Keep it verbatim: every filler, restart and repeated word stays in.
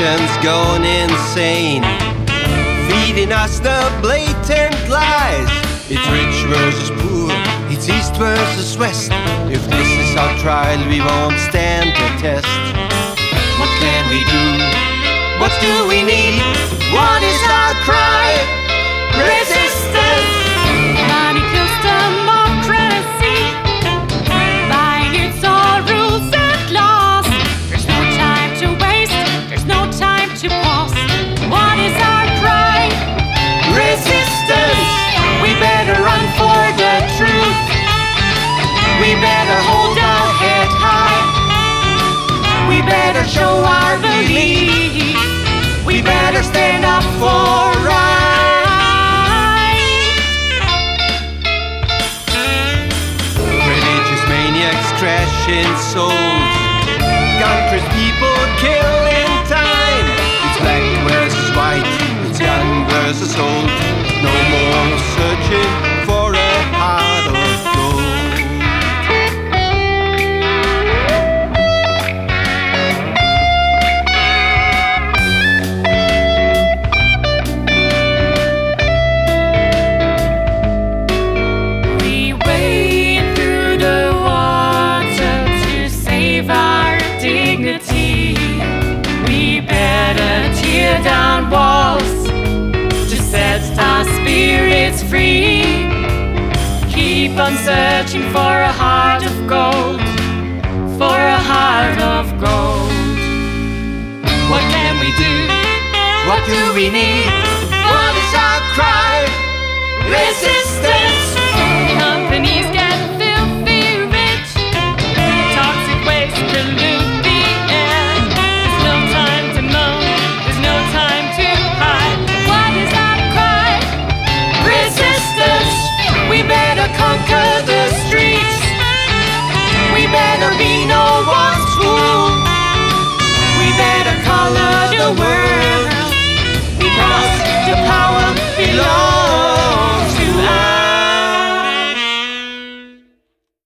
politicians gone insane, feeding us the blatant lies. It's rich versus poor, it's east versus west. If this is our trial, we won't stand the test. What can we do? What do we need? What is our cry? Resistance! Money kills democracy, buying its all rules and laws. There's no time to waste, there's no time to pause. What is our cry? Resistance! We better run for the truth. We better hold our head high. We better show our belief. We better stand up for right. Religious maniacs crashing souls, gun-crazed people killing time. It's black versus white, it's young versus old. No more searching for a heart of gold. We wade through the water to save our dignity. We better tear down walls to set our spirits free. Keep on searching for a heart of gold, for a heart of gold. What can we do? What do we need? What is our cry?